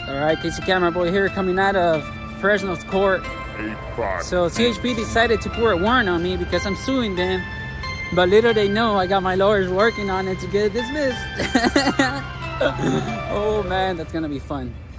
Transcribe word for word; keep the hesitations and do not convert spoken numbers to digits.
All right, Casey Camera Boy here, coming out of Fresno's court. So C H P decided to pour a warrant on me because I'm suing them. But little they know, I got my lawyers working on it to get it dismissed. Oh man, that's gonna be fun.